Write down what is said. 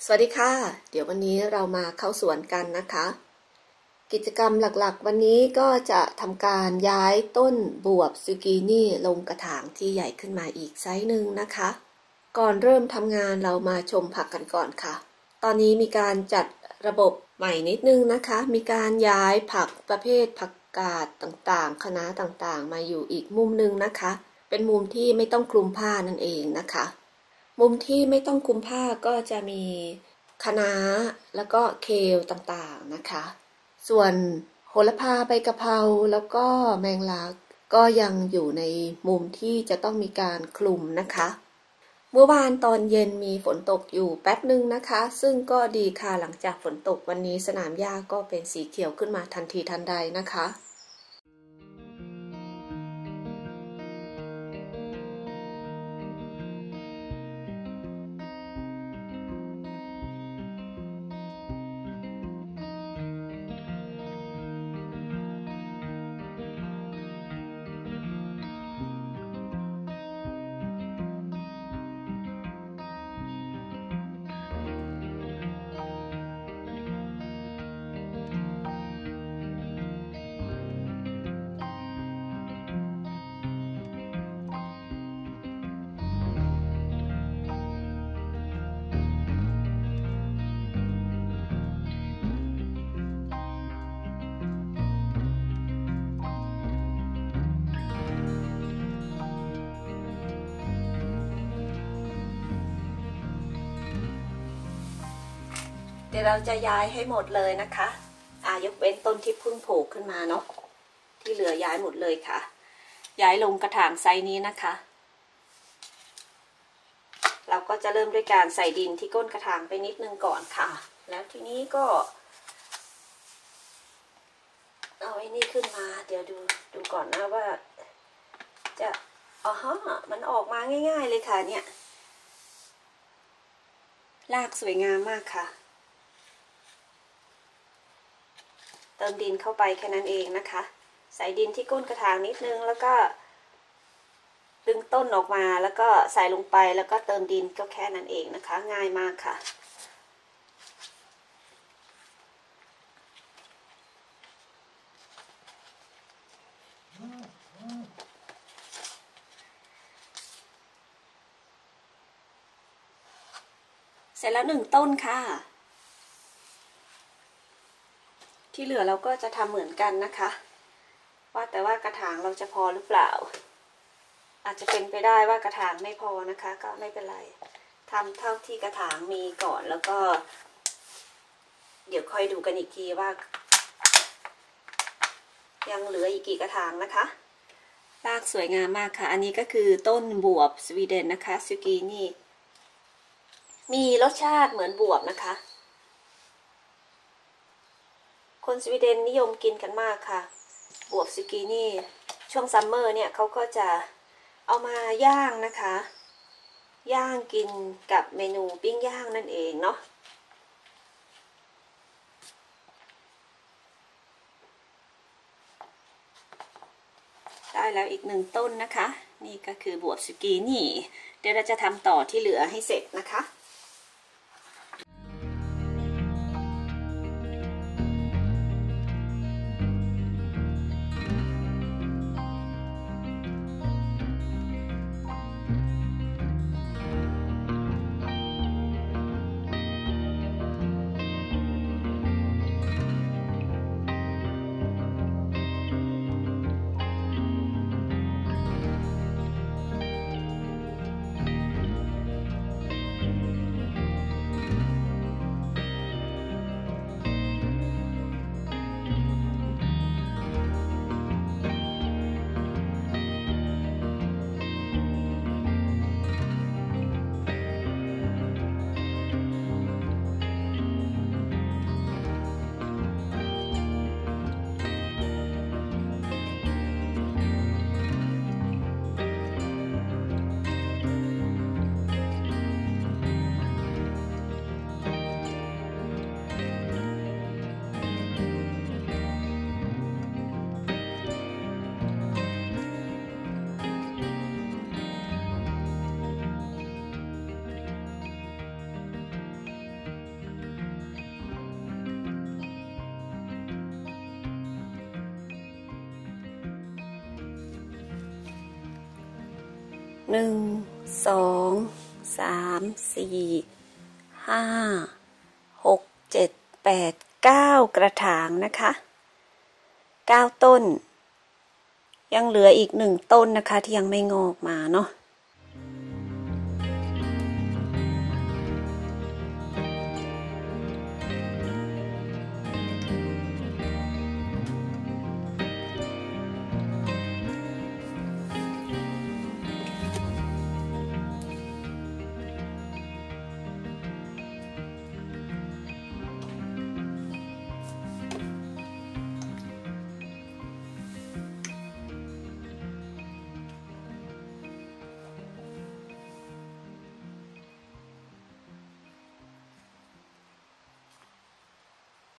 สวัสดีค่ะเดี๋ยววันนี้เรามาเข้าสวนกันนะคะกิจกรรมหลักๆวันนี้ก็จะทำการย้ายต้นบวบซูกินี่ลงกระถางที่ใหญ่ขึ้นมาอีกไซส์หนึ่งนะคะก่อนเริ่มทำงานเรามาชมผักกันก่อนค่ะตอนนี้มีการจัดระบบใหม่นิดนึงนะคะมีการย้ายผักประเภทผักกาดต่างๆคะน้าต่างๆมาอยู่อีกมุมนึงนะคะเป็นมุมที่ไม่ต้องคลุมผ้านั่นเองนะคะมุมที่ไม่ต้องคลุมผ้าก็จะมีคะน้าแล้วก็เคลต่างๆนะคะส่วนโหระพาใบกะเพราแล้วก็แมงลักก็ยังอยู่ในมุมที่จะต้องมีการคลุมนะคะเมื่อวานตอนเย็นมีฝนตกอยู่แป๊บนึงนะคะซึ่งก็ดีค่ะหลังจากฝนตกวันนี้สนามหญ้าก็เป็นสีเขียวขึ้นมาทันทีทันใดนะคะเดี๋ยวเราจะย้ายให้หมดเลยนะคะยกเว้นต้นที่เพิ่งโผล่ขึ้นมาเนาะที่เหลือย้ายหมดเลยค่ะย้ายลงกระถางไซส์นี้นะคะเราก็จะเริ่มด้วยการใส่ดินที่ก้นกระถางไปนิดนึงก่อนค่ะแล้วทีนี้ก็เอาไอ้นี่ขึ้นมาเดี๋ยวดูก่อนนะว่าจะมันออกมาง่ายๆเลยค่ะเนี่ยรากสวยงามมากค่ะเติมดินเข้าไปแค่นั้นเองนะคะใส่ดินที่ก้นกระถางนิดนึงแล้วก็ดึงต้นออกมาแล้วก็ใส่ลงไปแล้วก็เติมดินก็แค่นั้นเองนะคะง่ายมากค่ะเสร็จแล้ว1 ต้นค่ะที่เหลือเราก็จะทำเหมือนกันนะคะว่าแต่ว่ากระถางเราจะพอหรือเปล่าอาจจะเป็นไปได้ว่ากระถางไม่พอนะคะก็ไม่เป็นไรทำเท่าที่กระถางมีก่อนแล้วก็เดี๋ยวค่อยดูกันอีกทีว่ายังเหลืออีกกี่กระถางนะคะรากสวยงามมากค่ะอันนี้ก็คือต้นบวบสวีเดนนะคะซูกินี่มีรสชาติเหมือนบวบนะคะคนสวีเดนนิยมกินกันมากค่ะบวบซูกินี่ช่วงซัมเมอร์เนี่ยเขาก็จะเอามาย่างนะคะย่างกินกับเมนูปิ้งย่างนั่นเองเนาะได้แล้วอีก1 ต้นนะคะนี่ก็คือบวบซูกินี่เดี๋ยวเราจะทำต่อที่เหลือให้เสร็จนะคะ 9 กระถางนะคะ9 ต้นยังเหลืออีก1 ต้นนะคะที่ยังไม่งอกมาเนาะ